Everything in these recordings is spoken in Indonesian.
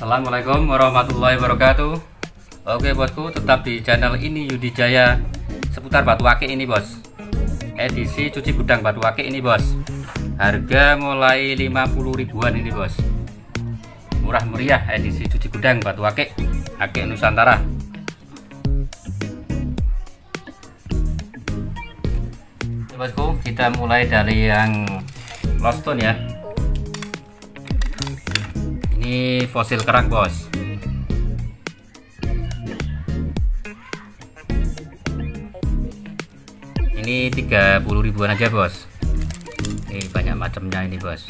Assalamualaikum warahmatullahi wabarakatuh. Oke bosku, tetap di channel ini Yudi Jaya seputar batu akik ini bos. Edisi cuci gudang batu akik ini bos. Harga mulai 50 ribuan ini bos. Murah meriah edisi cuci gudang batu akik Nusantara. Oke bosku, kita mulai dari yang lost stone ya. Ini fosil kerak bos. Ini 30 ribuan aja bos. Ini banyak macamnya ini bos.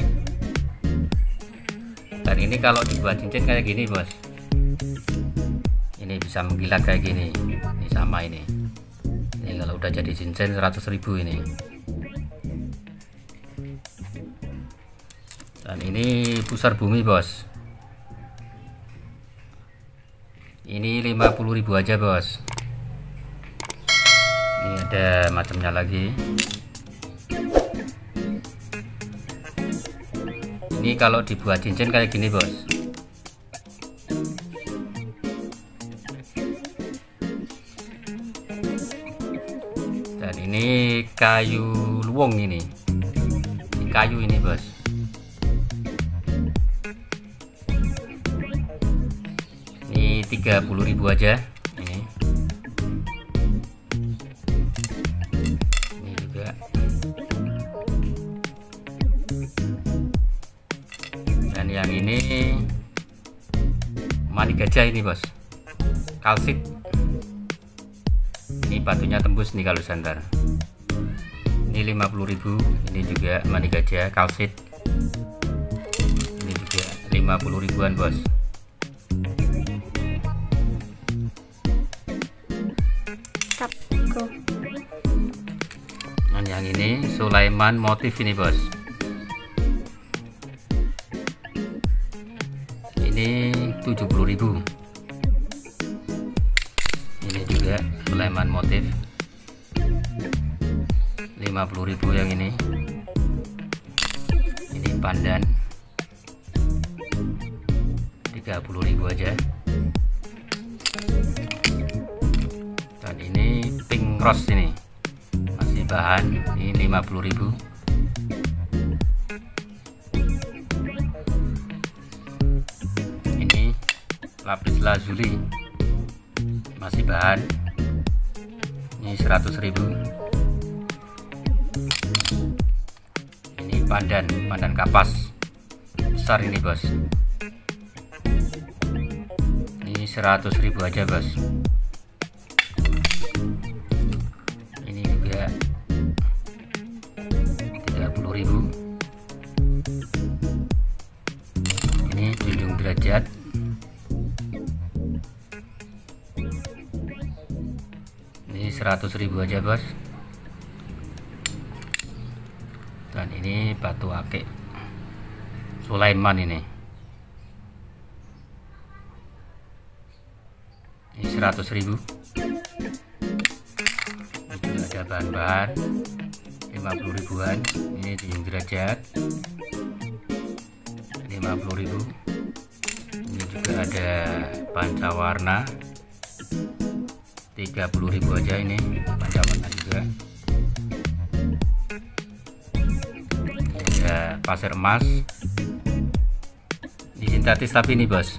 Dan ini kalau dibuat cincin kayak gini bos, ini bisa mengkilat kayak gini. Ini sama ini. Ini kalau udah jadi cincin 100 ribu ini. Dan ini pusar bumi bos. Ini 50 ribu aja bos. Ini ada macamnya lagi. Ini kalau dibuat cincin kayak gini bos. Dan ini kayu luwung ini. Ini kayu ini bos. Ini 30 ribu aja ini. Ini juga. Dan yang ini mani gajah ini bos, kalsit. Ini batunya tembus nih kalau santar. Ini 50 ribu. Ini juga mani gajah kalsit. Ini juga 50 ribuan bos. Dan yang ini Sulaiman motif ini bos. Ini 70 ribu. Ini juga Sulaiman motif 50 ribu yang ini. Ini pandan 30 ribu aja. Dan ini pink rose ini masih bahan, ini 50 ribu. Ini lapis lazuli masih bahan, ini 100 ribu. Ini pandan kapas besar ini bos. Ini 100 ribu aja bos. Ini juga 30 ribu. Ini junjung derajat. Ini 100 ribu aja bos. Dan ini batu akik Sulaiman ini. Ini 100 ribu. Ini ada bahan-bahan 50 ribuan. Ini junjung derajat 50 ribu. Ini juga ada pancawarna 30 ribu aja. Ini pancawarna juga. Ini ada pasir emas. Ini sintetis tapi ini bos.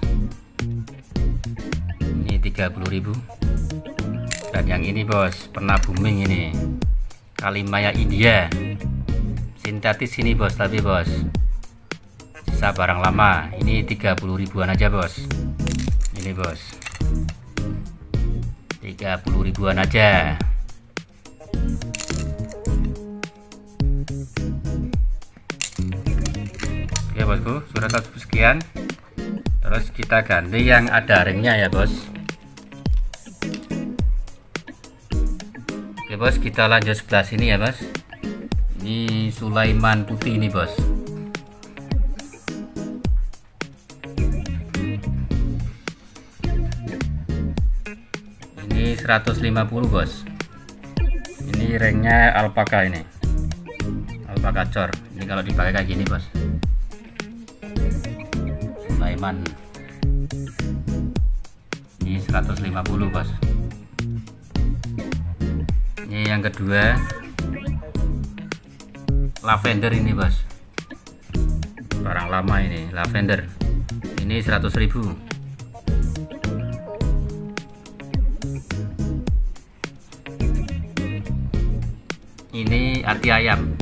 Ini 30 ribu. Dan yang ini bos, pernah booming ini Kalimaya India sintetis ini bos, tapi bos sisa barang lama. Ini 30 ribuan aja bos. Ini bos 30 ribuan aja. Oke bosku, sudah satu sekian. Terus kita ganti yang ada ringnya ya bos. Oke bos, kita lanjut sebelah sini ya bos. Ini Sulaiman putih ini bos. Ini 150 bos. Ini ringnya alpaka ini. Alpaka cor. Ini kalau dipakai kayak gini bos. Sulaiman 150 bos. Ini yang kedua lavender ini bos, barang lama ini lavender, ini 100.000. Ini hati ayam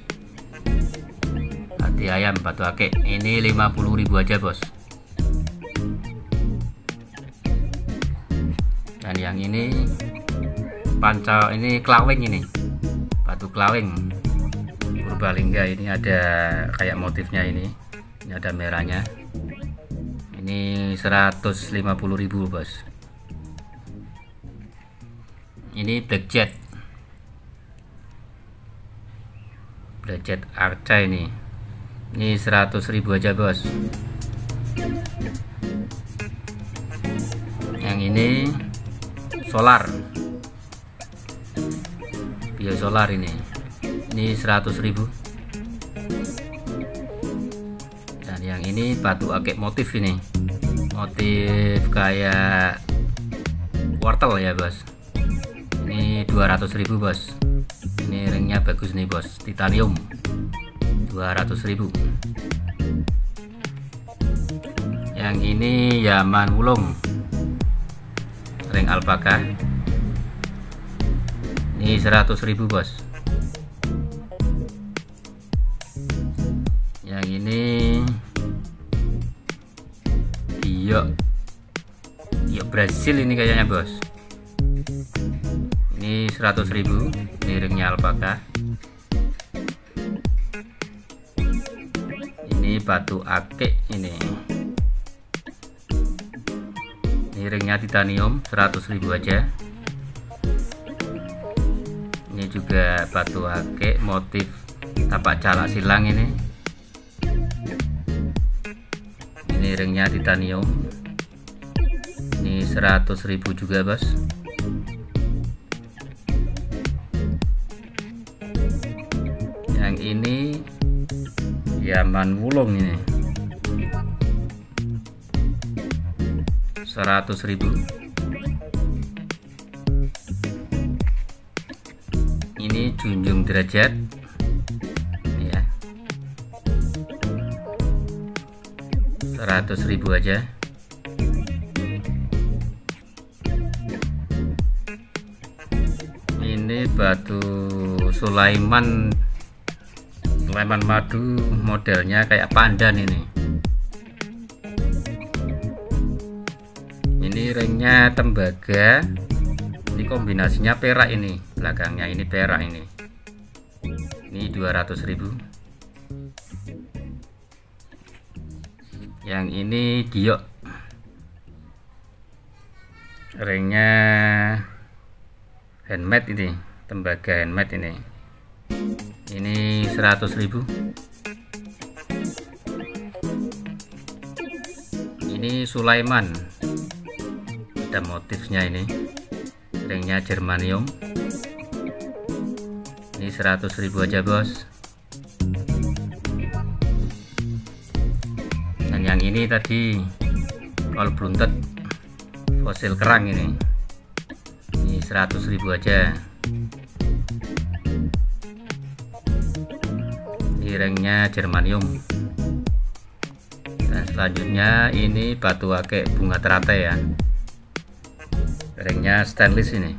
batu akik, ini 50.000 aja bos. Dan yang ini panca, ini kelawing, ini batu kelawing Purbalingga. Ini ada kayak motifnya, ini ada merahnya, ini 150.000 bos. Ini black jet arca, ini 100.000 aja bos. Yang ini solar, bio solar, ini 100.000. Dan yang ini batu akik motif, ini motif kayak wortel ya bos, ini 200.000 bos. Ini ringnya bagus nih bos, titanium, 200.000. Yang ini Yaman Wulung, ring alpaka, ini 100.000 bos. Yang ini giok Brasil, ini kayaknya bos, ini 100.000. Ini ringnya alpaka. Ini batu akik, ini ringnya titanium, 100.000 aja. Ini juga batu akik motif tapak calak silang, ini ringnya titanium, ini 100.000 juga bos. Yang ini Yaman Wulung, ini 100.000. Ini junjung derajat ya, 100.000 aja. Ini batu Sulaiman madu, modelnya kayak pandan, ini ringnya tembaga, ini kombinasinya perak, ini belakangnya ini perak, ini 200.000. Yang ini giok, ringnya handmade, ini tembaga handmade, ini 100.000. Ini Sulaiman, ada motifnya, ini ringnya germanium, ini 100.000 aja bos. Dan yang ini tadi kalau blunted fosil kerang, ini 100.000 aja. Ringnya germanium. Dan selanjutnya ini batu akik bunga teratai ya, ringnya stainless, ini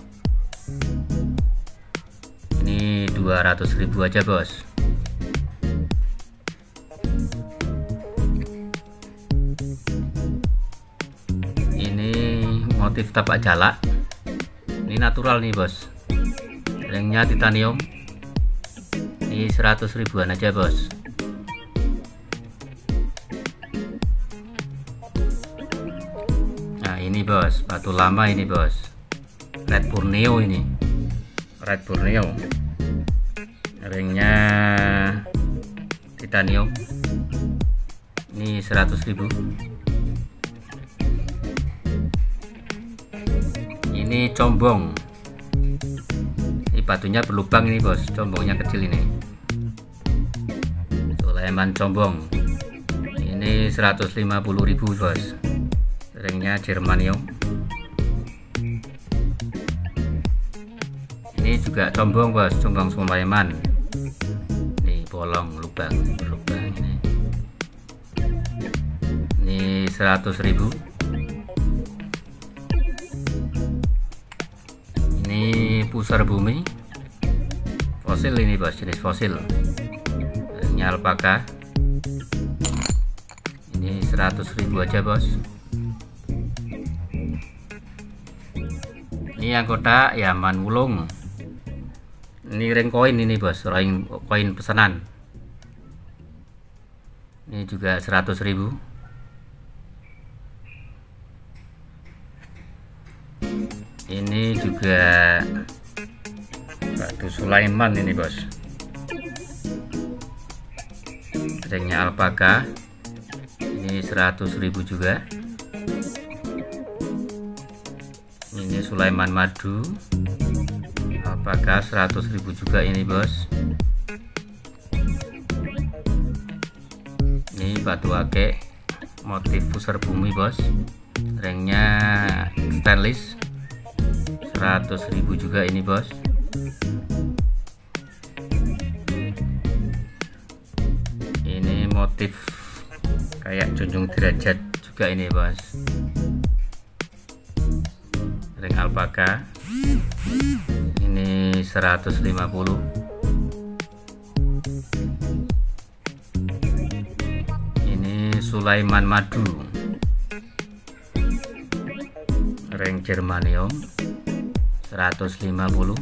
200.000 aja bos. Ini motif tapak jalak, ini natural nih bos, ringnya titanium, ini 100.000-an aja bos. Nah ini bos, batu lama ini bos, red Borneo, ini red Borneo, ringnya titanium, ini 100.000. Ini combong, ini batunya berlubang ini bos, combongnya kecil, ini Sulaiman combong, ini 150.000 bos, ringnya germanium. Ini juga combong bos, combong Sulaiman. Nih bolong lubang ini. Ini 100.000. Ini pusar bumi fosil ini bos, jenis fosil. Ini alpaka. Ini 100.000 aja bos. Ini yang kotak Yaman Wulung. Ini ring koin ini bos, ring koin pesanan. Ini juga 100.000. Ini juga batu Sulaiman ini bos. Ringnya alpaka. Ini 100.000 juga. Ini Sulaiman madu. Alpaka 100.000 juga ini bos. Ini batu akik motif pusar bumi bos. Ringnya stainless 100.000 juga ini bos. Ini motif kayak junjung derajat juga ini bos. Ring alpaka ini 150. Ini Sulaiman madu, ring germanium 150.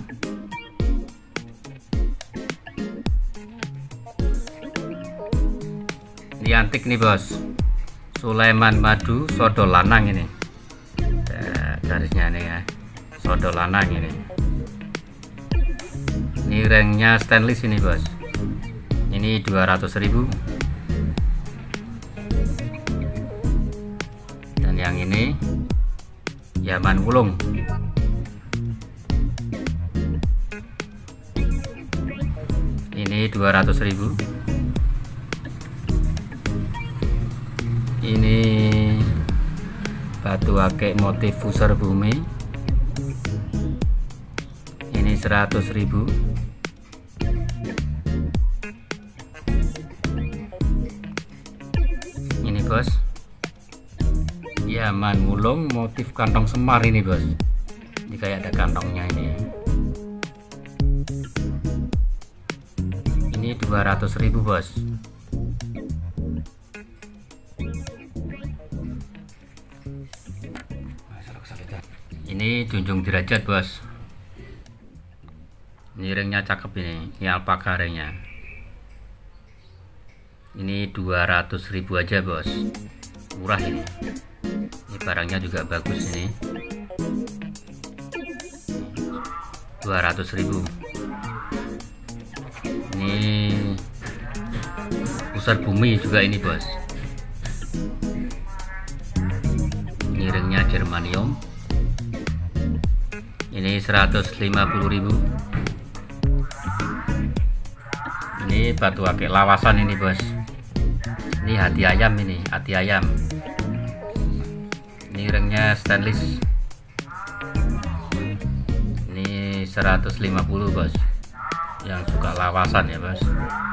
Ini antik nih bos, Sulaiman madu sodol lanang ini. Garisnya nih ya, sodol lanang ini. Ini ringnya stainless ini bos. Ini 200.000. Dan yang ini Yaman Wulung. Ini 200.000. Ini batu akik motif pusar bumi. Ini 100.000. Ini bos, Yaman Wulung motif kantong semar ini bos. Ini kayak ada kantongnya ini. Ini 200.000 bos. Ini junjung derajat bos. Ini ringnya cakep ini. Ini alpaka ringnya. Ini 200.000 aja bos. Murah ini. Ini barangnya juga bagus ini. 200.000. Ini pusar bumi juga ini bos. Ini ringnya germanium. Ini 150.000. Ini batu akik lawasan ini bos. Ini hati ayam ini, hati ayam. Ini ringnya stainless. Ini 150 bos. Yang suka lawasan ya bos.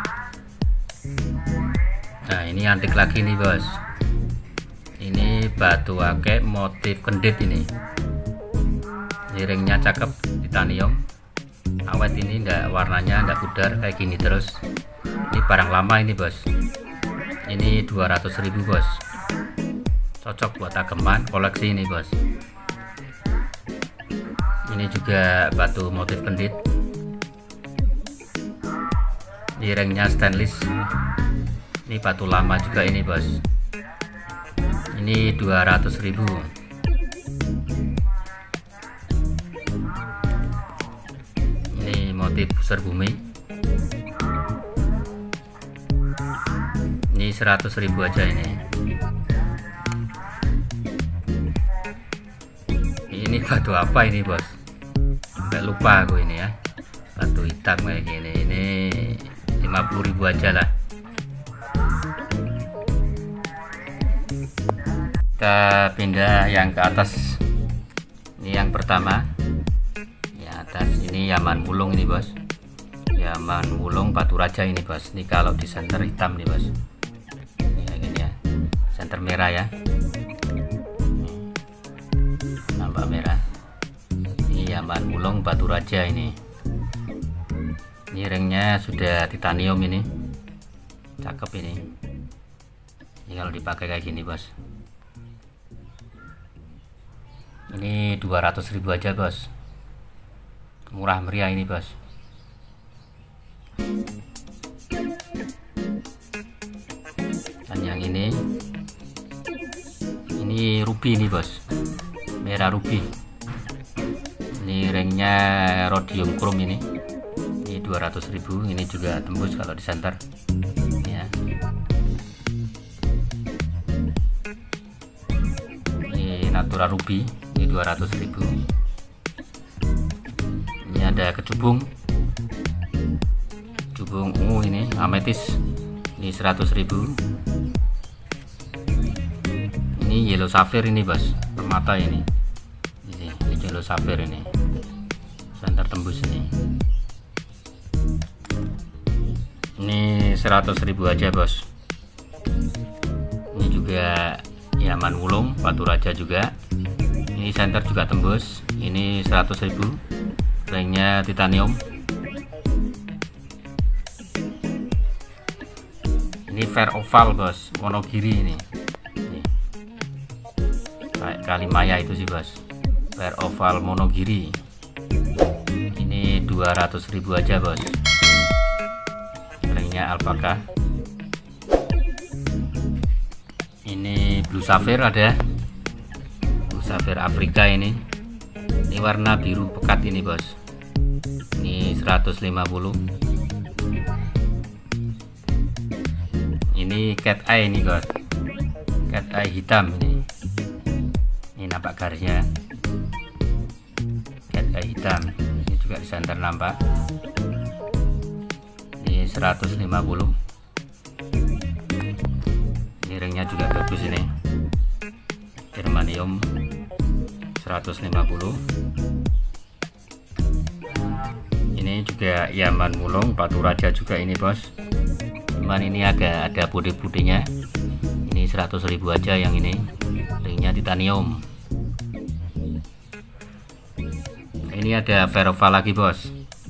Nah ini antik lagi nih bos. Ini batu akik motif kendit ini. Ini ringnya cakep, titanium awet ini, warnanya enggak pudar kayak gini terus. Ini barang lama ini bos. Ini 200.000 bos. Cocok buat ageman koleksi ini bos. Ini juga batu motif kendit. Ini ringnya stainless. Ini batu lama juga ini bos. Ini 200.000. Ini motif pusar bumi. Ini 100.000 aja ini. Ini batu apa ini bos? Sampai lupa aku ini ya. Batu hitam kayak gini. Ini 50.000 aja lah. Kita pindah yang ke atas. Ini yang pertama. Ya, atas ini Yaman Wulung ini bos, Yaman Wulung Batu Raja ini bos. Ini kalau di senter hitam nih bos, ini kayak gini ya, senter merah ya, nampak merah. Ini Yaman Wulung Batu Raja ini ringnya sudah titanium ini, cakep ini. Ini kalau dipakai kayak gini bos, ini 200.000 aja bos, murah meriah ini bos. Dan yang ini ruby ini bos, merah ruby. Ini ringnya rhodium chrome ini 200.000. Ini juga tembus kalau di center ya. Ini natural ruby, ini 200.000. Ini ada kecubung ungu ini ametis, ini 100.000. Ini yellow sapphire ini bos, permata ini yellow sapphire ini center tembus ini 100.000 aja bos. Ini juga Yaman Wulung Batu Raja juga, ini center juga tembus, ini 100.000, ringnya titanium. Ini fair oval bos, Wonogiri ini kayak Kalimaya itu sih bos, fair oval Wonogiri. Ini 200.000 aja bos, ringnya alpaka. Ini blue sapphire, ada blue sapphire Afrika ini warna biru pekat ini bos, ini 150. Ini cat eye ini bos, cat eye hitam ini nampak garisnya, cat eye hitam. Ini juga di center nampak, ini 150. Ini ringnya juga bagus ini, germanium 150. Ini juga Yaman Wulung Batu Raja juga ini bos, cuman ini agak ada bodi-bodinya. Ini 100.000 aja yang ini, ringnya titanium. Ini ada fair oval lagi bos,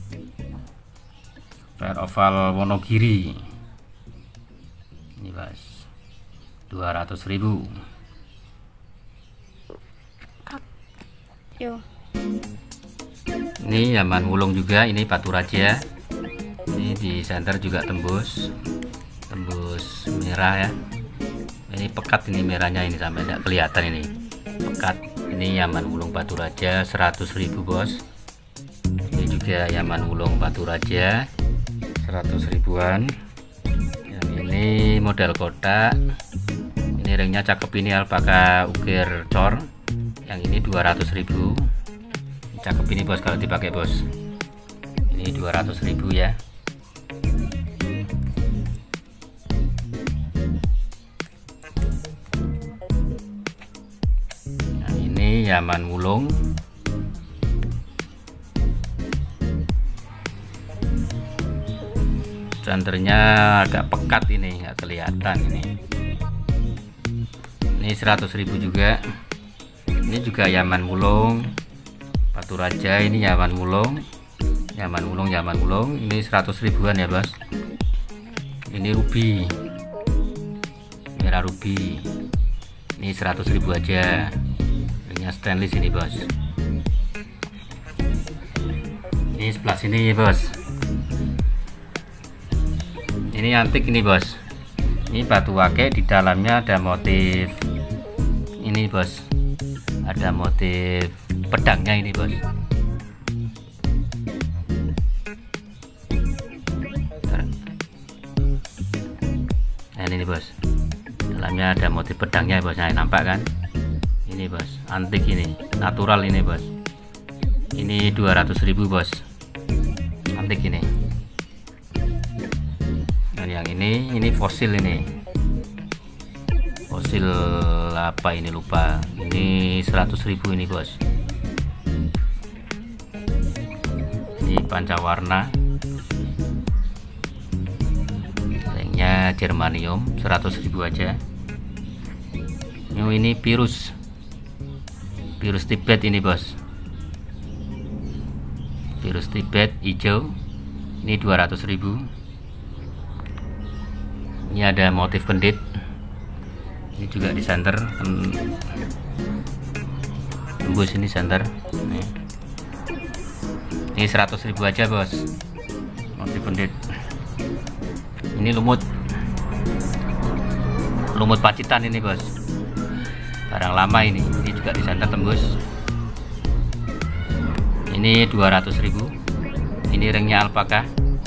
fair oval Wonogiri ini bos, 200.000. Ini Yaman Wulung juga, ini Batu Raja. Ini di center juga tembus merah ya. Ini pekat, ini merahnya ini sampai tidak kelihatan ini pekat. Ini Yaman Wulung Batu Raja 100.000 bos. Ini juga Yaman Wulung Batu Raja 100.000-an. Yang ini model kotak, ini ringnya cakep, ini alpaka ukir cor. Yang ini 200.000, cakep ini bos kalau dipakai bos. Ini 200.000 ya. Nah, ini Yaman Wulung centernya agak pekat ini, nggak kelihatan ini 100.000 juga. Ini juga Yaman Wulung Batu Raja, ini Yaman Wulung ini 100.000-an ya bos. Ini ruby, merah ruby, ini 100.000 aja, ringnya stainless ini bos. Ini sebelah sini bos, ini antik ini bos. Ini batu wake, di dalamnya ada motif ini bos, ada motif pedangnya ini bos. Nah ini bos, dalamnya ada motif pedangnya bos. Nah, nampak kan ini bos, antik ini, natural ini bos. Ini 200.000 bos, antik ini. Dan yang ini fosil, ini fosil apa ini lupa. Ini 100.000 ini bos. Ini pancawarna, ringnya germanium, 100.000 aja. Ini virus Tibet ini bos, virus Tibet hijau, ini 200.000. Ini ada motif kendit, ini juga di senter, tembus ini senter. Ini 100.000 aja bos, motif kendit. Ini lumut Pacitan ini bos, barang lama ini juga di senter tembus. Ini 200.000. Ini ringnya alpaka.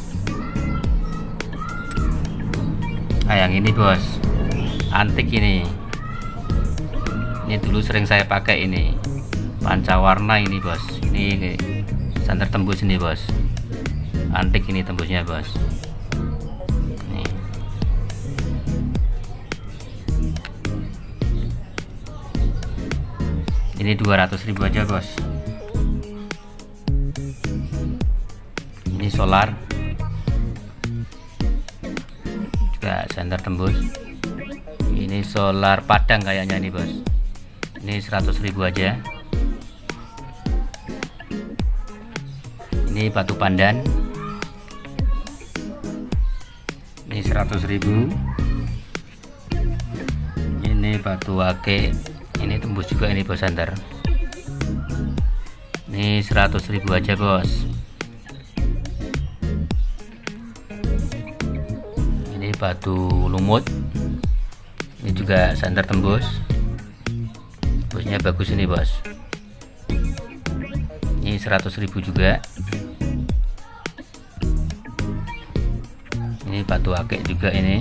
Nah yang ini bos, antik ini dulu sering saya pakai, ini pancawarna ini bos. Ini senter tembus ini bos, antik ini tembusnya bos. Ini 200.000 aja bos. Ini solar juga senter tembus. Ini solar Padang kayaknya nih bos. Ini 100.000 aja. Ini batu pandan, ini 100.000. Ini batu ake, ini tembus juga ini bos senter. Ini 100.000 aja bos. Ini batu lumut, ini juga senter tembus, tembusnya bagus ini bos. Ini 100.000 juga. Ini batu akik juga ini.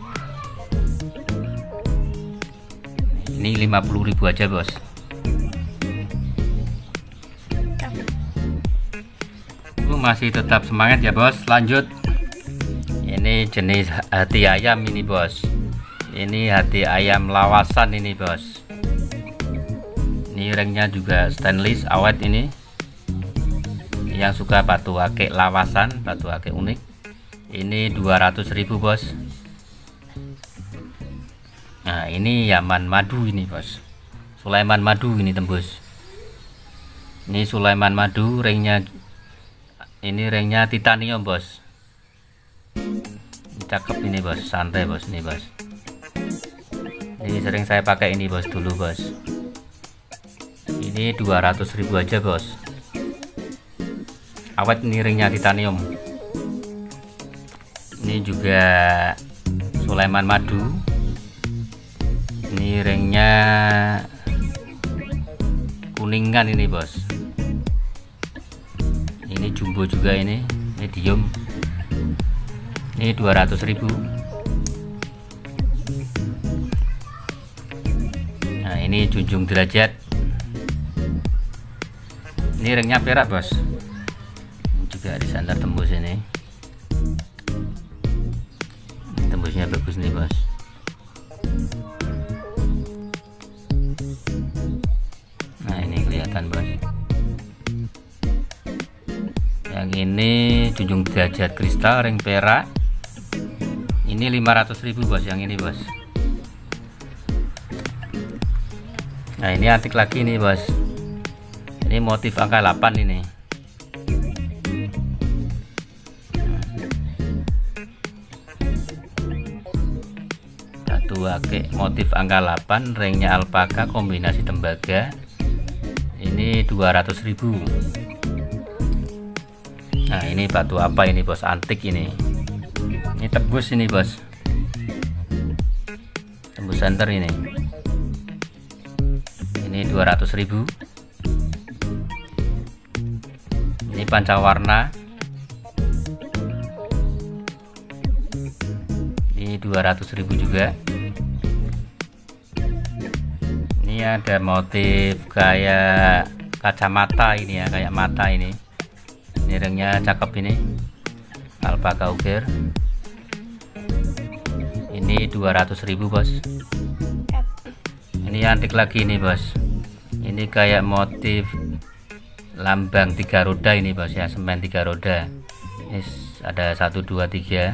Ini 50.000 aja bos. Masih tetap semangat ya bos. Lanjut, ini jenis hati ayam ini bos. Ini hati ayam lawasan ini bos. Ini ringnya juga stainless awet ini. Yang suka batu akik lawasan, batu akik unik, ini 200.000 bos. Nah ini Yaman madu ini bos, Sulaiman madu ini tembus. Ini Sulaiman madu, ringnya ini ringnya titanium bos. Ini cakep ini bos, santai bos ini bos. Ini sering saya pakai ini bos dulu bos. Ini 200.000 aja bos. Awet ini ringnya titanium. Ini juga Sulaiman madu. Ini ringnya kuningan ini bos. Ini jumbo juga ini, medium. Ini 200.000. Nah ini junjung derajat. Ini ringnya perak bos. Ini juga di senter tembus ini. Tembusnya bagus nih bos. Nah ini kelihatan bos. Yang ini junjung derajat kristal ring perak. Ini 500.000 bos yang ini bos. Nah ini antik lagi nih bos. Ini motif angka 8 ini. Batu akik motif angka 8, ringnya alpaka kombinasi tembaga. Ini 200.000. Nah ini batu apa ini bos, antik ini. Ini tembus ini bos, tembus center ini. Ini 200.000. Ini pancawarna, ini 200.000 juga. Ini ada motif kayak kacamata ini ya, kayak mata ini. Ini ringnya cakep ini, alpaka ukir. Ini 200.000 bos. Ini antik lagi nih bos. Ini kayak motif lambang 3 roda ini bos ya, semen 3 roda. Ini ada 1 2 3.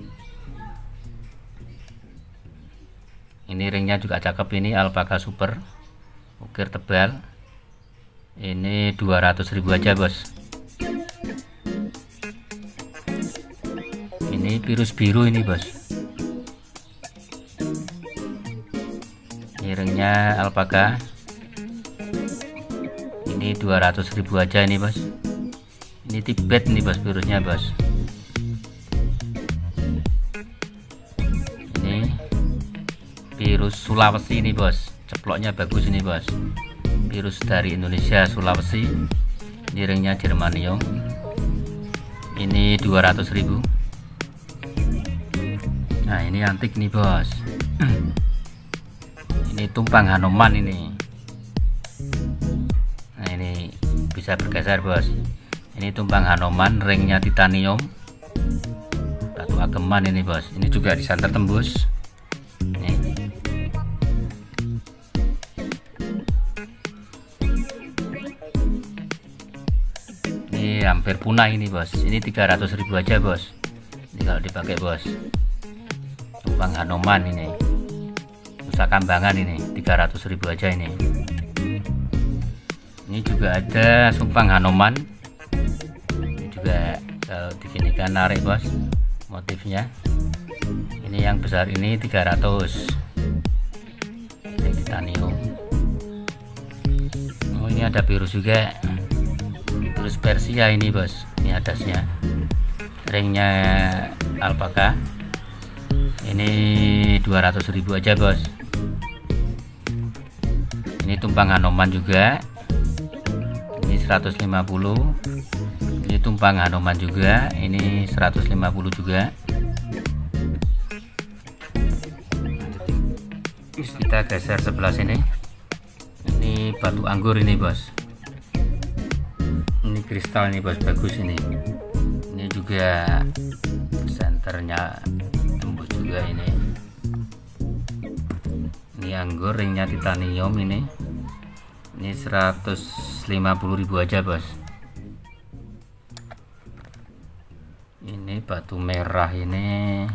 Ini ringnya juga cakep, ini Alpaka Super ukir tebal. Ini 200.000 aja bos. Ini virus biru ini bos. Ini ringnya Alpaka. Ini 200.000 aja ini bos. Ini Tibet nih bos, virusnya bos. Ini virus Sulawesi ini bos, ceploknya bagus ini bos. Virus dari Indonesia Sulawesi. Ini ringnya germanium. Ini 200.000. Nah ini antik nih bos. Ini tumpang Hanoman ini. Nah ini bisa bergeser bos. Ini tumpang Hanoman, ringnya titanium, batu ageman ini bos. Ini juga disanter tembus. Ini hampir punah ini bos. Ini 300.000 aja bos. Ini kalau dipakai bos. Tumpang Hanoman ini, Nusa Kambangan ini 300.000 aja ini. Ini juga ada sumpang Hanoman. Juga kalau diginikan narik bos motifnya. Ini yang besar ini 300. Ini titanium. Oh ini ada virus juga, virus Persia ini bos. Ini atasnya, ringnya Alpaka. Ini 200.000 aja bos. Ini tumpang Hanoman juga. Ini 150. Ini tumpang Hanoman juga, ini 150 juga. Kita geser sebelah sini. Ini batu anggur ini bos. Ini kristal ini bos, bagus ini. Ini juga senternya tembus juga ini. Ini anggur, ringnya titanium ini. Ini 150.000 aja bos. Ini batu merah ini.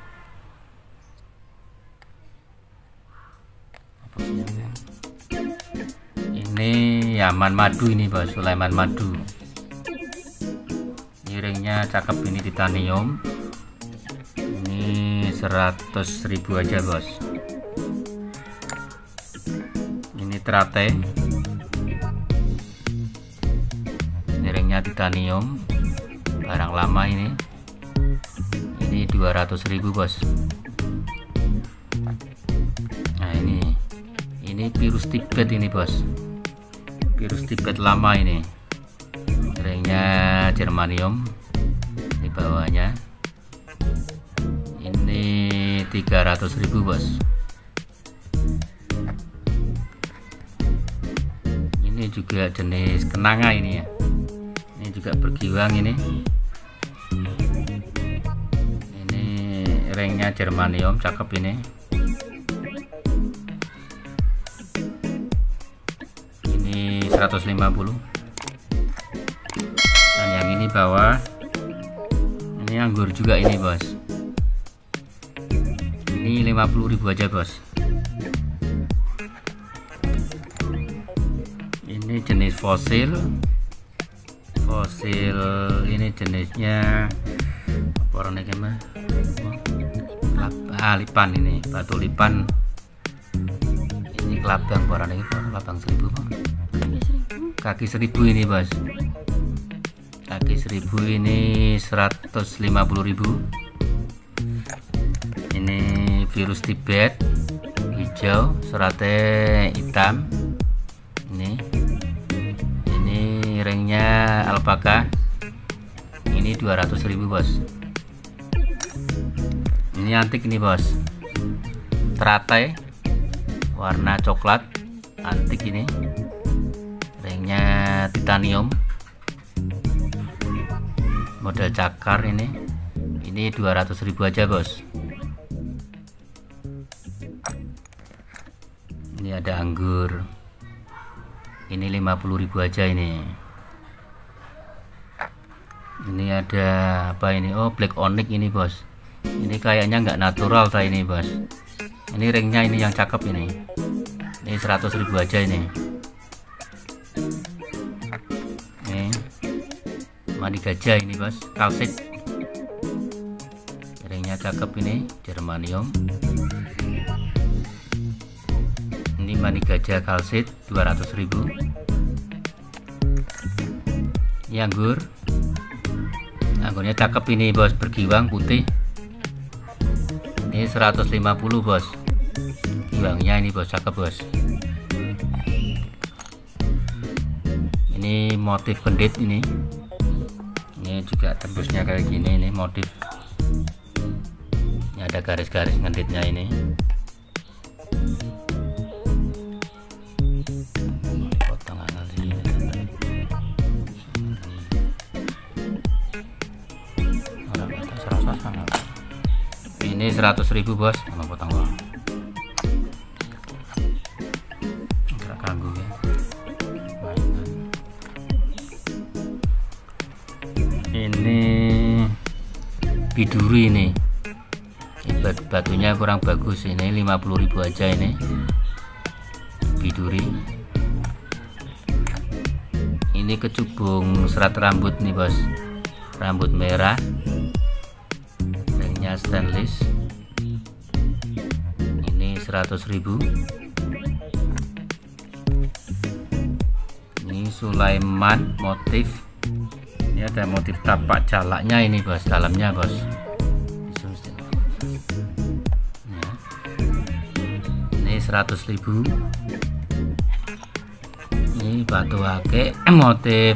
Ini Yaman Madu ini bos, Sulaiman Madu. Ini ringnya cakep, ini titanium. Ini 100.000 aja bos. Ini Trate. Ini ringnya titanium, barang lama ini. Ini 200.000 bos. Nah ini virus Tibet ini bos, virus Tibet lama ini. Ringnya germanium di bawahnya. Ini 300.000 bos. Ini juga jenis kenanga ini ya. Ini juga bergiwang ini. Ini ringnya germanium, cakep ini. Ini 150. Dan yang ini bawah, ini anggur juga ini bos. Ini 50.000 aja bos. Ini jenis fosil. Fosil ini jenisnya apa warnanya gimana? Lipan ini, batu lipan. Ini kelabang warnanya itu kelabang 1000 bang. Kaki 1000 ini bos. Kaki 1000 ini 150.000. Ini virus Tibet hijau, seratnya hitam. Ini ringnya Alpaka. Ini 200.000 bos. Ini antik ini bos, teratai warna coklat, antik ini. Ringnya titanium, model cakar ini. Ini 200.000 aja bos. Ini ada anggur, ini 50.000 aja ini. Ini ada apa ini? Oh, black onyx ini bos. Ini kayaknya nggak natural saya ini bos. Ini ringnya ini yang cakep ini. Ini 100.000 aja ini. Ini mani gajah ini bos, kalsit. Ringnya cakep ini, germanium. Ini mani gajah kalsit 200.000. Ini anggur. Anggurnya cakep ini bos, bergiwang putih. Ini 150 bos. Giwangnya ini bos, cakep bos. Ini motif kendit ini. Ini juga tembusnya kayak gini, ini motif. Ini ada garis-garis ngeditnya ini. Potongan sini. Ini 100.000 bos, sama potong uang. Enggak ganggu ya. Mainan. Ini biduri ini. Batunya kurang bagus ini, 50.000 aja ini. Biduri. Ini kecubung serat rambut nih bos. Rambut merah. Ringnya stainless. Ini 100.000. Ini Sulaiman motif. Ini ada motif tapak jalaknya ini bos, dalamnya bos. Ini 100.000. Ini batu ake motif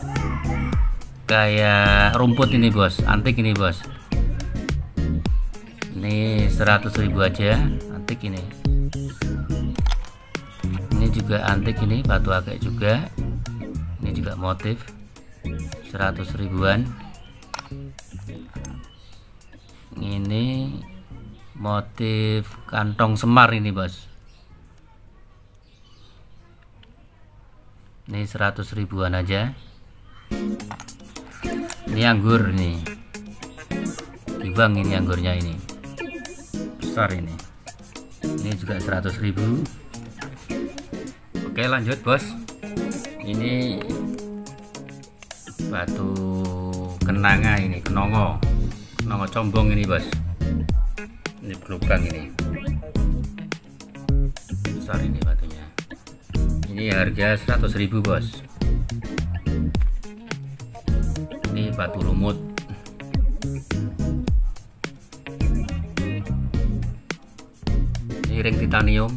kayak rumput ini bos, antik ini bos. Ini 100.000 aja, antik ini. Ini juga antik ini, batu ake juga. Ini juga motif 100.000-an. Ini motif kantong semar ini bos. Ini 100.000-an aja. Ini anggur nih. Giwang ini anggurnya ini. Besar ini. Ini juga 100.000. Oke, lanjut bos. Ini batu kenanga ini, kenongo combong ini bos. Ini berlubang ini. Besar ini batunya. Ini harga 100.000 bos. Ini batu lumut. Ini ring titanium.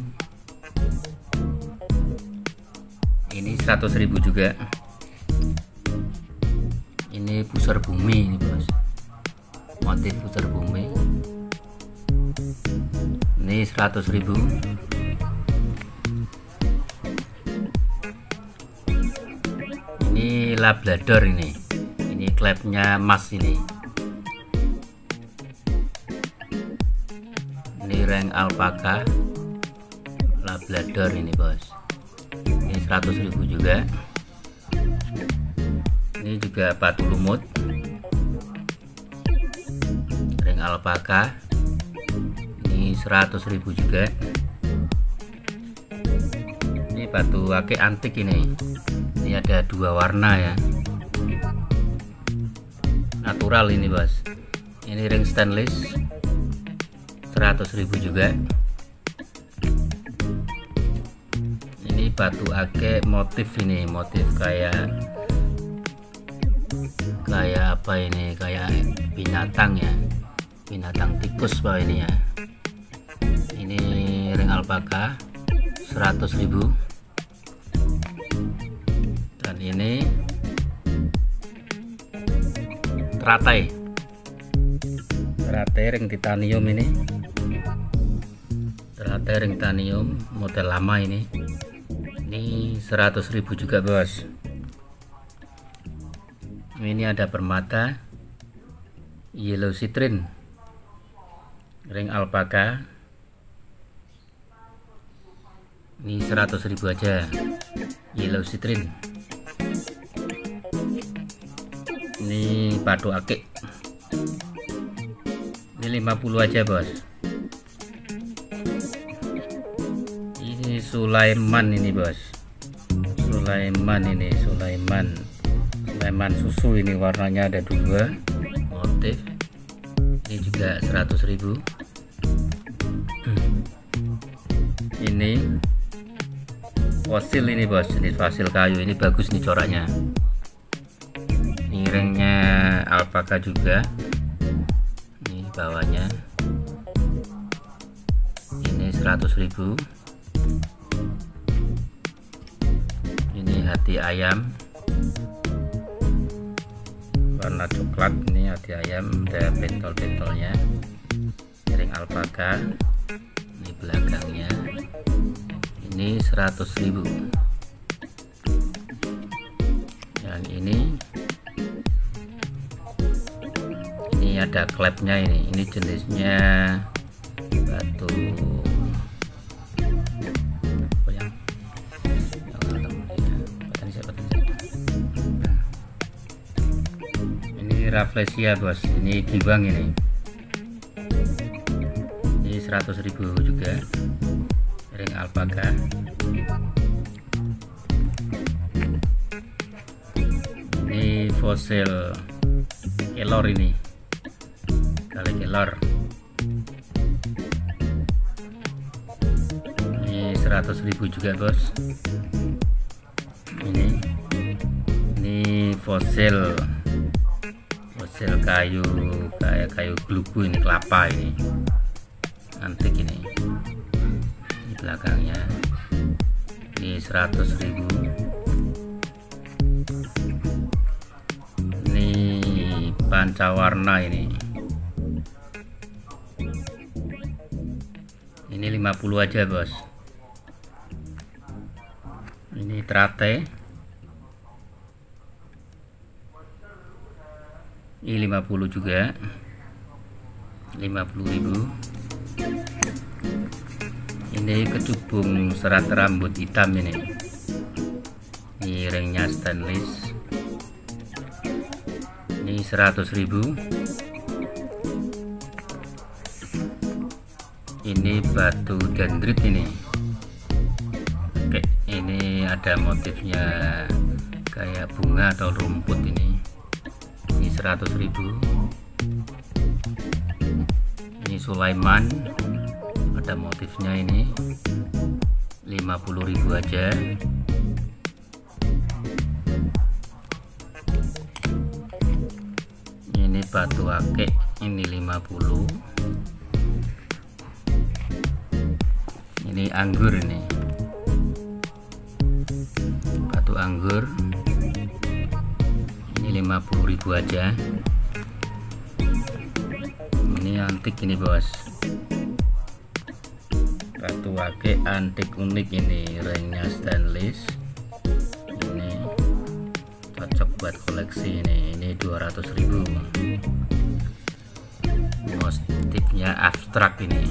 Ini 100.000 juga. Ini pusar bumi ini bos, motif pusar bumi. Ini 100.000. Ini labrador ini klepnya emas ini. Ini ring alpaka labrador ini bos. Ini 100.000 juga. Ini juga batu lumut, ring alpaka. Ini 100.000 juga. Ini batu ake antik ini. Ini ada dua warna ya, natural ini bos. Ini ring stainless 100.000 juga. Ini batu ake motif ini, motif kayak apa ini, kayak binatang ya, binatang tikus pak ini ya. Ini ring alpaka 100.000. Dan ini teratai ring titanium ini. Teratai ring titanium model lama ini. Ini 100.000 juga bos. Ini ada permata yellow citrine ring alpaka. Ini 100.000 aja, yellow citrine. Ini batu akik, ini 50 aja bos. Ini Sulaiman ini bos, Sulaiman susu, ini warnanya ada 2 motif. Ini juga 100.000. Ini fosil ini bos, jenis fosil kayu, ini bagus nih coraknya. Ini ringnya alpaka juga, ini bawahnya. Ini 100.000. Ini hati ayam warna coklat, ini hati ayam ada bentol-bentolnya. Ring alpaka, ini belakangnya. Ini 100.000. Yang ini ada klepnya, ini jenisnya batu apa yang ini Rafflesia bos, ini giwang ini 100.000 juga. Ring alpaka, ini fosil kelor, ini kali kelor, ini 100.000 juga bos. Ini fosil kayu, kayak kayu glugu, ini kelapa, ini antik ini belakangnya. Ini 100.000. Ini pancawarna, ini 50 aja bos. Ini terate, ini 50 juga, 50.000. Ini kecubung serat rambut hitam, ini ringnya stainless, ini 100.000. Ini batu dendrit, ini oke, ini ada motifnya kayak bunga atau rumput, ini 100.000. Ini Sulaiman, ada motifnya, ini 50.000 aja. Ini batu akik, ini 50. Ini anggur, ini batu anggur, ini 50.000 aja. Ini antik ini bos, batu akik antik unik, ini ringnya stainless, ini cocok buat koleksi, ini 200.000. Motifnya abstrak, ini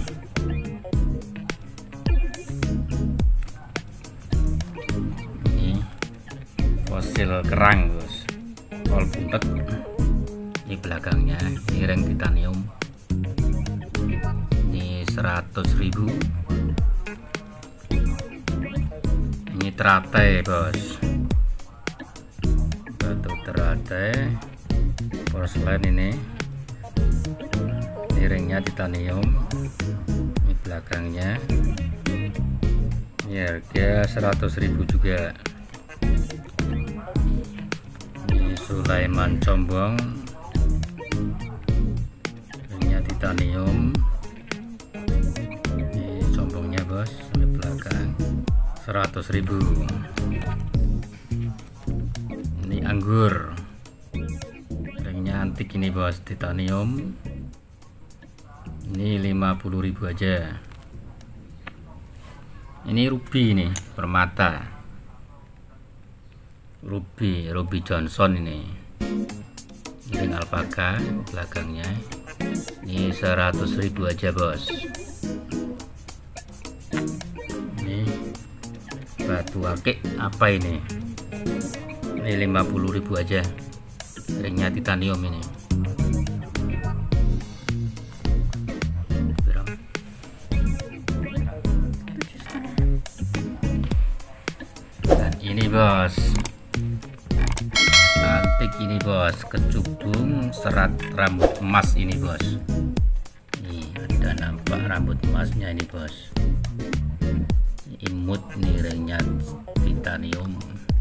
fosil kerang bos, kol buntet. Ini belakangnya, ini ring titanium, ini 100.000. Ini terate bos, batu terate porselen, ini ringnya titanium, ini belakangnya. Ini harga 100.000 juga. Ini Sulaiman combong, ringnya titanium, ini combongnya bos sampai belakang, 100.000. Ini anggur, ringnya antik ini bos, titanium, ini 50.000 aja. Ini ruby, ini permata ruby Johnson, ini ring alpaka belakangnya, ini 100.000 aja bos. Ini batu akik apa ini 50.000 aja. ringnya titanium ini. Dan ini bos, antik ini bos, kecubung serat rambut emas ini bos. Nih ada nampak rambut emasnya ini bos. Imut nih, ringnya titanium.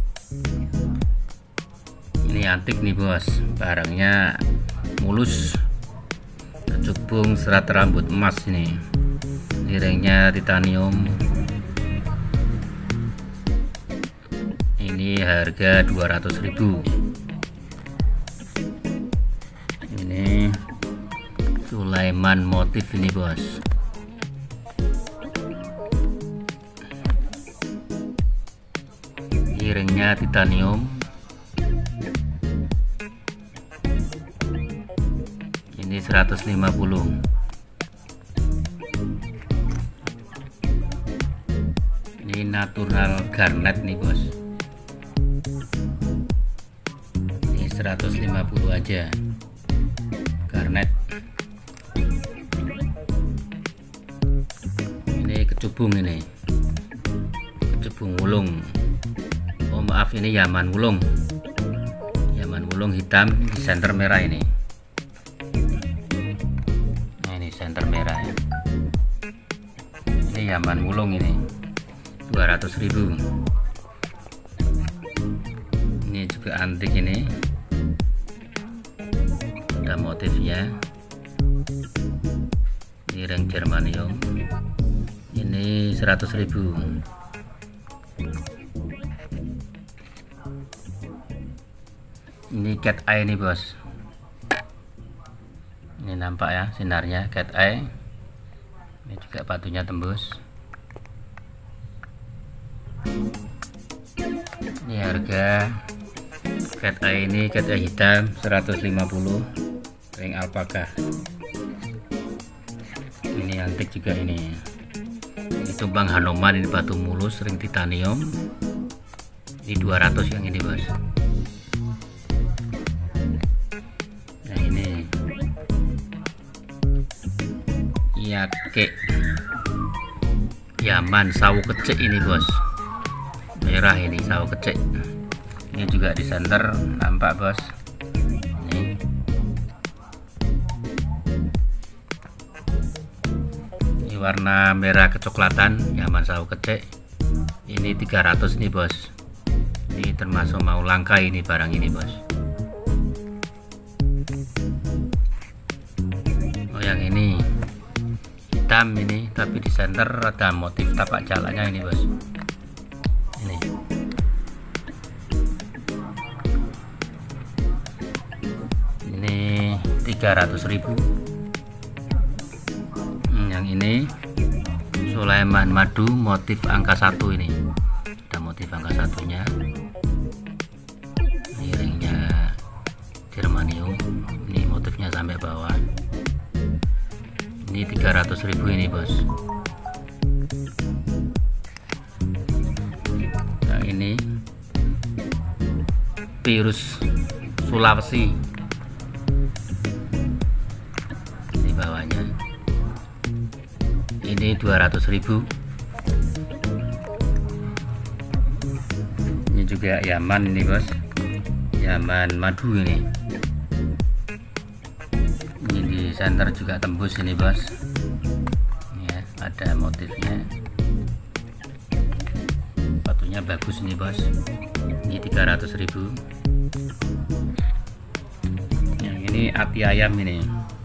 Ini antik nih bos, barangnya mulus, kecubung serat rambut emas ini. Ini ringnya titanium. Ini harga 200.000. Ini Sulaiman motif ini bos. Ini ringnya titanium. Ini 150. Ini natural garnet nih bos. Ini 150 aja garnet. Ini kecubung, ini kecubung wulung. Oh maaf, ini Yaman wulung. Yaman wulung hitam di senter merah ini. Nah, ini senter merah ya. Ini Yaman wulung ini 200.000. Ini juga antik ini. Ada motifnya. Ini ring germanium. Ini 100.000. Ini cat eye nih bos. Ini nampak ya sinarnya, cat eye. Ini juga batunya tembus. Ini harga cat eye, ini cat eye hitam 150, ring alpaka. Ini antik juga ini. Ini tumbang Hanuman, ini batu mulus, ring titanium. Ini 200 yang ini bos. Nah ini Yake Yaman sawu kecek ini bos, merah ini sawu kecek. Ini juga di senter nampak bos. Ini warna merah kecoklatan, Yaman sawu kecek. Ini 300 nih bos. Ini termasuk mau langka ini barang ini bos. Oh yang ini hitam ini, tapi di center ada motif tapak jalannya ini bos. Ini ini 300.000. Yang ini Sulaiman madu motif angka 1 ini. Ada motif angka satunya. Ini ringnya germanium. Ini motifnya sampai bawah. Ini 300.000 ini bos. Nah ini virus Sulawesi. Ini bawahnya. Ini 200.000. Ini juga Yaman ini bos. Yaman madu ini. Ini di center juga tembus ini bos. Ya, ada motifnya. Batunya bagus ini bos. Ini 300.000. Yang ini ati ayam ini.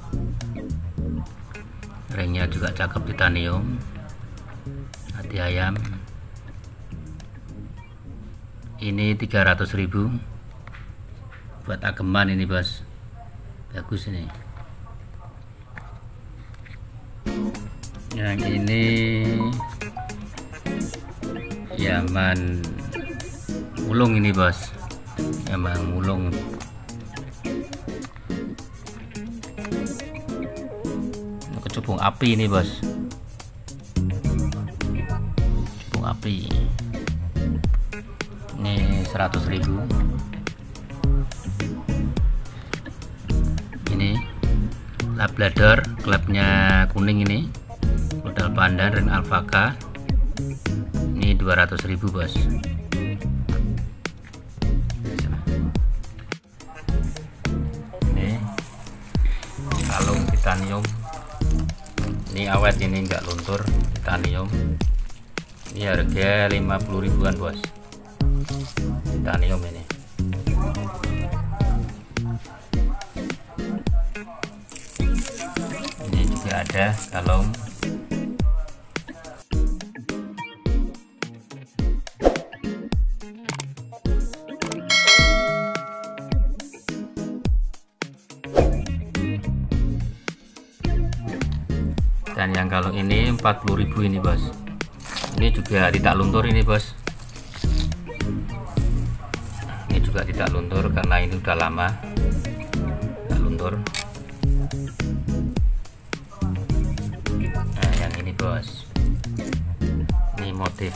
Ringnya juga cakep titanium. Hati ayam. Ini 300.000. Buat ageman ini bos. Bagus ini. Yang ini Yaman wulung ini bos. Yaman wulung. Kecubung api ini bos. Kecubung api. Ini 100.000. Labrador klubnya kuning ini, modal pandan dan alpaka. Ini 200.000 bos. Ini kalung titanium, ini awet, ini enggak luntur, titanium. Ini harga 50 ribuan bos, titanium ini. Ini juga ada kalung. Dan yang kalung ini 40.000 ini bos. Ini juga tidak luntur ini bos. Ini juga tidak luntur karena ini udah lama tidak luntur. Nah yang ini bos, ini motif,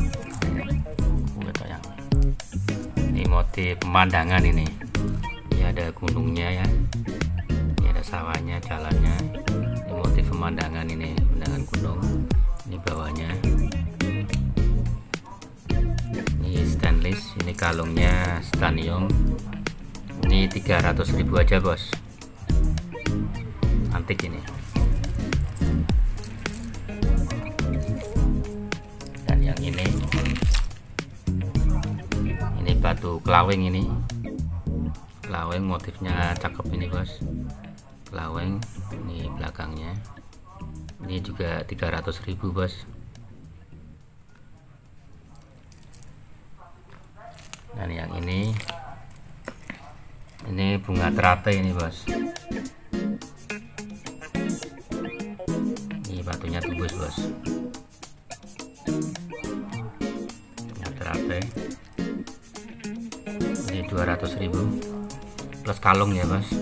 ini motif pemandangan ini. Ini ada gunungnya ya, ini ada sawahnya, jalannya. Ini motif pemandangan ini, pemandangan gunung. Ini bawahnya, ini stainless, ini kalungnya titanium. Ini 300.000 aja bos, antik ini. Dan yang ini batu kelaweng ini, kelaweng motifnya cakep ini bos, kelaweng. Ini belakangnya, ini juga 300.000 bos. Dan yang ini bunga teratai ini bos. Ini batunya tembus bos, bunga teratai. Ini 200.000 plus kalung ya bos.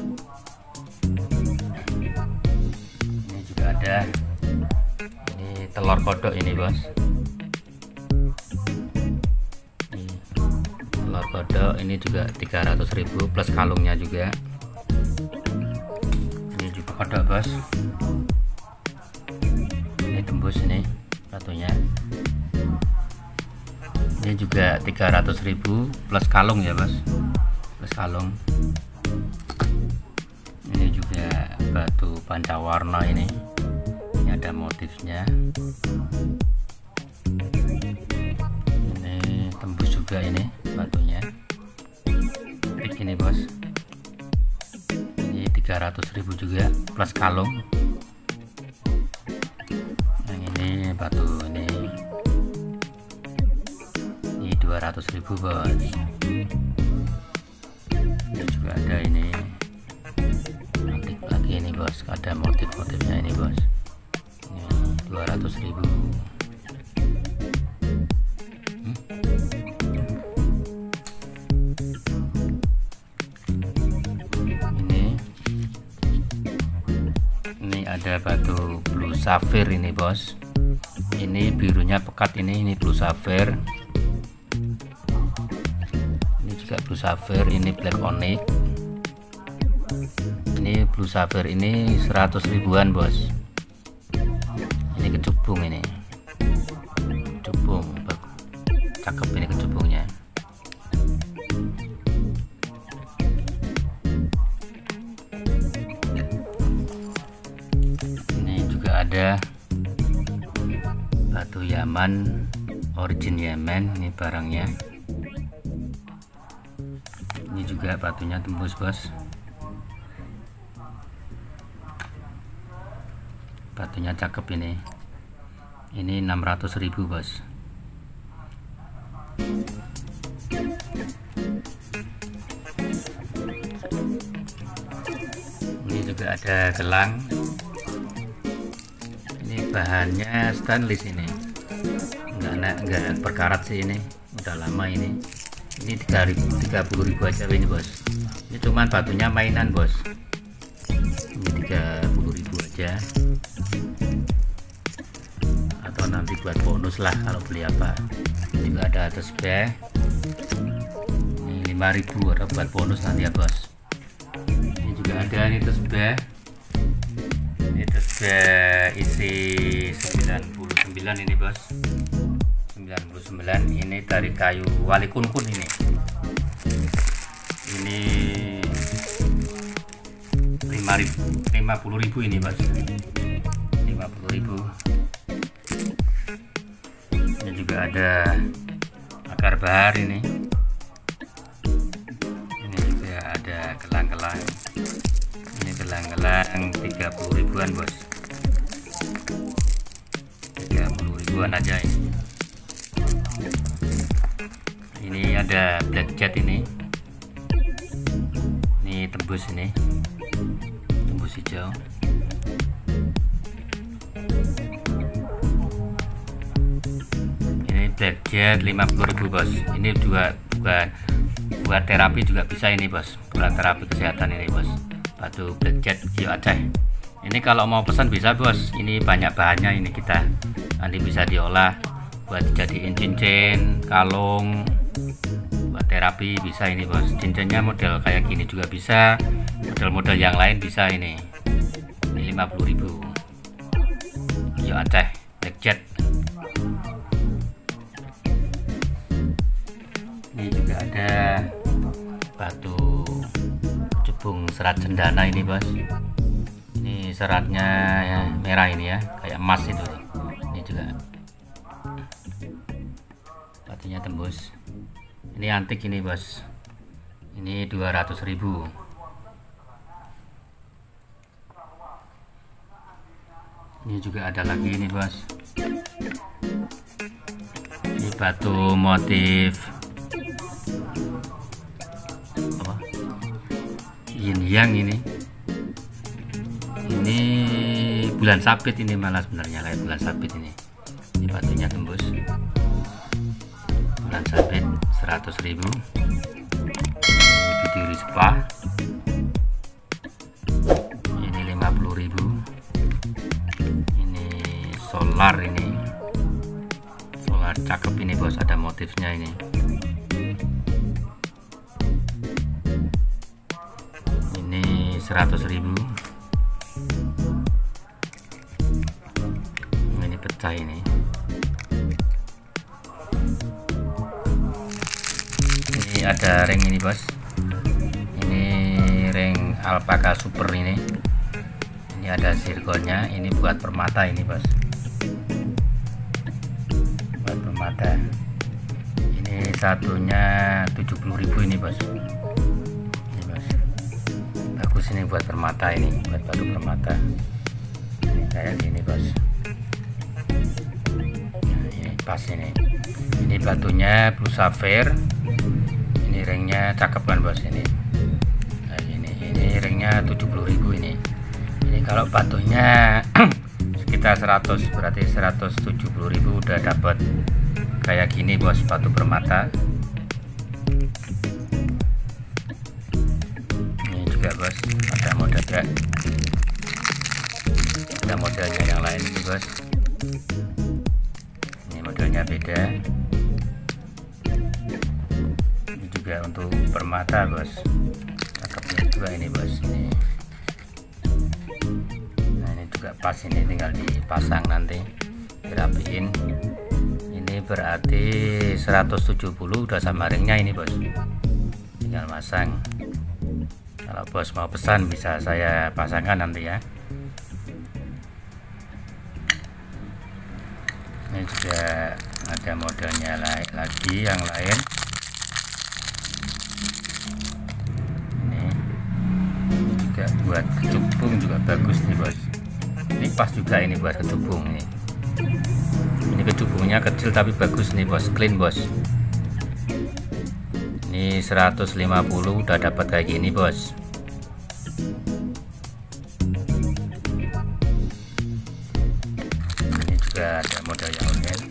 Ini juga ada, ini telur kodok ini bos. Kodok ini juga 300.000 plus kalungnya juga. Ini juga kodok bos, ini tembus ini batunya. Ini juga 300.000 plus kalung ya bos, plus kalung. Ini juga batu pancawarna ini ada motifnya. Ini tembus juga ini batunya, ini bos. Ini 300.000 juga plus kalung. Yang ini batu ini 200.000 bos. Ini juga ada ini antik lagi ini bos, ada motif-motifnya ini bos. Ini 200.000. Ini ada batu blue sapphire ini bos. Ini birunya pekat ini blue sapphire. Ini juga blue sapphire, ini black onyx. Ini blue sapphire ini 100 ribuan bos. Ini kecubung ini, kecubung cakep ini kecubungnya. Ini juga ada batu Yaman, origin Yemen ini barangnya. Ini juga batunya tembus bos, batunya cakep ini. Ini 600.000 bos. Ini juga ada gelang. Ini bahannya stainless ini, enggak berkarat sih ini, udah lama ini. Ini 30.000 aja ini bos. Ini cuman batunya mainan bos. Ini 30.000 aja. Atau nanti buat bonus lah kalau beli apa. Ini juga ada tesbeh. Ini 5.000 ada buat bonus nanti ya bos. Ini juga ada ini tesbeh. juga isi 99 ini bos, 99 ini dari kayu wali kun ini 50.000 ini bos, 50.000. Ini juga ada akar bahar ini juga ada gelang-gelang, ini gelang-gelang 30 ribuan bos, 30 ribuan aja ini ada black jet ini tembus, ini tembus hijau. Ini black jet 50.000 bos, ini juga buat terapi juga bisa ini bos, buat terapi kesehatan ini bos, batu black jet Gio Aceh. Ini kalau mau pesan bisa bos, ini banyak bahannya, ini kita nanti bisa diolah buat dijadiin cincin, kalung, buat terapi bisa ini bos. Cincinnya model kayak gini juga bisa, model-model yang lain bisa ini 50.000 Gio Aceh black jet. Ini juga ada batu cebung serat cendana ini bos, ini seratnya ya, merah ini ya, kayak emas itu. Ini juga batunya tembus, ini antik ini bos, ini 200.000. Ini juga ada lagi ini bos, ini batu motif yin yang ini bulan sabit, ini malah sebenarnya kayak bulan sabit ini batunya tembus, bulan sabit 100.000. Bidiri sepah ini 50.000. Ini solar, ini solar cakep ini bos, ada motifnya ini. Ini 100.000. Ini pecah ini. Ini ada ring ini bos, ini ring alpaka super ini ada zirkonnya, ini buat permata ini bos, buat permata. Ini satunya 70.000 ini bos, ini bos, bagus ini buat permata, ini buat batu permata ini kayak gini bos. Nah, ini pas ini batunya blue sapphire, ini ringnya cakep kan bos, ini nah, ini ringnya 70.000 ini kalau batunya sekitar 100, berarti 170.000 udah dapat kayak gini bos, batu permata. Ini juga bos, ada modelnya yang lain ini bos, ini modelnya beda. Ini juga untuk permata bos, cakepnya juga ini bos, ini juga pas, ini tinggal dipasang nanti dirapiin. Ini berarti 170 udah sama ringnya ini bos, tinggal masang. Kalau bos mau pesan bisa saya pasangkan nanti ya. Ini juga ada modelnya lagi yang lain. Ini juga buat kecubung juga bagus nih bos, ini pas juga ini buat kecubung nih. Ini kecubungnya kecil tapi bagus nih bos, clean bos. Ini 150 udah dapat kayak gini bos. Ini juga ada model yang lain.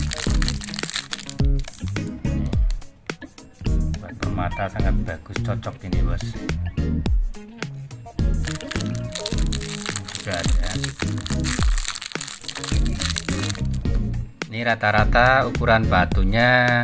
Buat permata sangat bagus, cocok ini bos. Juga ada. Ini rata-rata ukuran batunya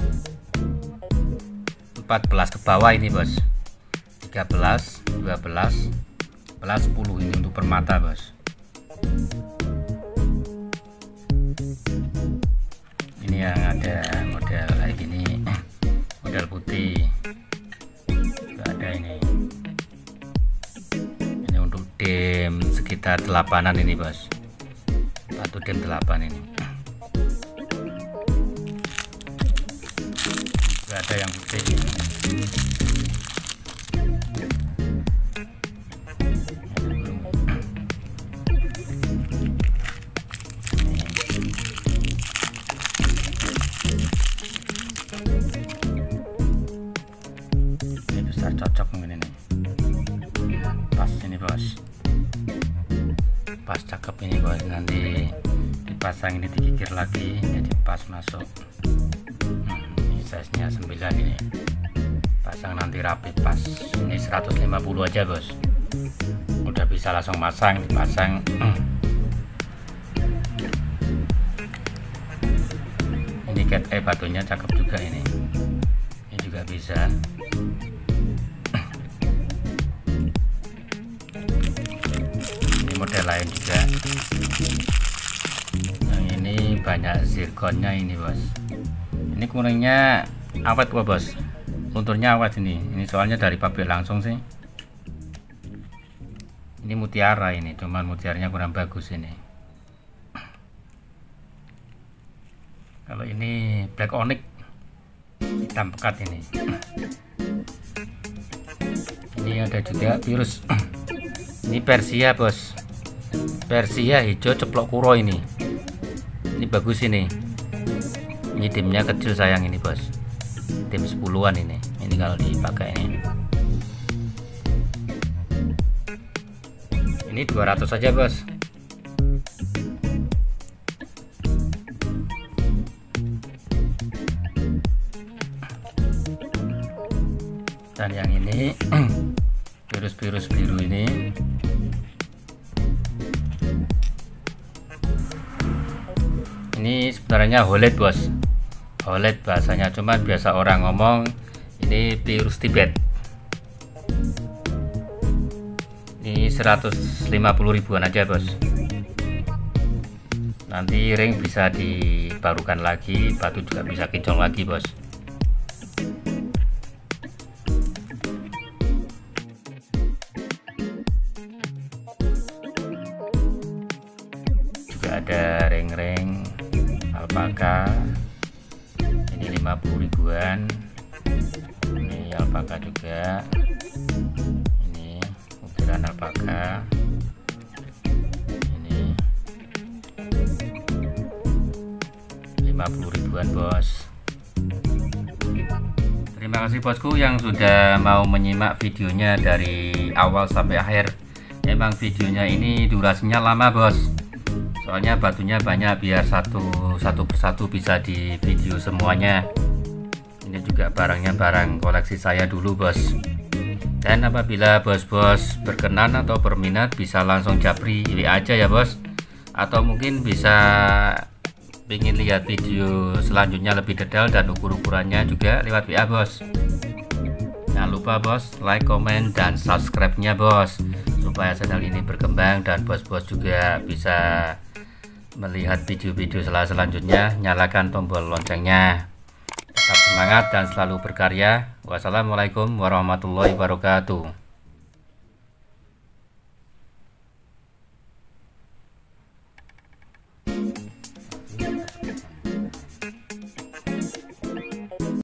14 ke bawah ini bos, 13, 12, 10 ini untuk permata bos. Ini yang ada model kayak gini, model putih juga ada. Ini untuk dem sekitar 8-an ini bos, batu dem 8 ini. Juga ada yang putih. Ini besar, cocok mungkin ini. Pas ini bos, pas cakep ini bos. Nanti dipasang ini, dikikir lagi jadi pas masuk. Ini size nya 9 ini, pasang nanti rapi pas. Ini 150 aja bos, udah bisa langsung masang, dipasang. Ini cat batunya cakep juga ini juga bisa. Model lain juga. Yang ini banyak zirkonnya ini bos. Ini kuningnya awet kok bos, lunturnya awet ini soalnya dari pabrik langsung sih. Ini mutiara ini, cuman mutiaranya kurang bagus ini. Kalau ini black onyx hitam pekat ini. Ini ada juga virus. Ini Persia bos, Persia hijau ceplok kuro ini bagus ini. Ini dimnya kecil sayang ini bos, dim 10-an ini kalau dipakai ini 200 saja bos. Dan yang ini virus biru ini sebenarnya holet bos, holet bahasanya, cuman biasa orang ngomong ini virus Tibet. Ini 150 ribuan aja bos. Nanti ring bisa dibarukan lagi, batu juga bisa kinclong lagi bos. Ada ring-ring alpaka ini 50 ribuan. Ini alpaka juga, ini ukiran alpaka ini 50 ribuan bos. Terima kasih bosku yang sudah mau menyimak videonya dari awal sampai akhir. Emang videonya ini durasinya lama bos, soalnya batunya banyak, biar satu persatu bisa di video semuanya. Ini juga barangnya barang koleksi saya dulu bos. Dan apabila bos-bos berkenan atau berminat bisa langsung japri WA aja ya bos, atau mungkin bisa ingin lihat video selanjutnya lebih detail dan ukur-ukurannya juga lewat WA bos. Jangan lupa bos like, komen, dan subscribe nya bos, supaya channel ini berkembang dan bos-bos juga bisa melihat video-video selanjutnya. Nyalakan tombol loncengnya. Tetap semangat dan selalu berkarya. Wassalamualaikum warahmatullahi wabarakatuh.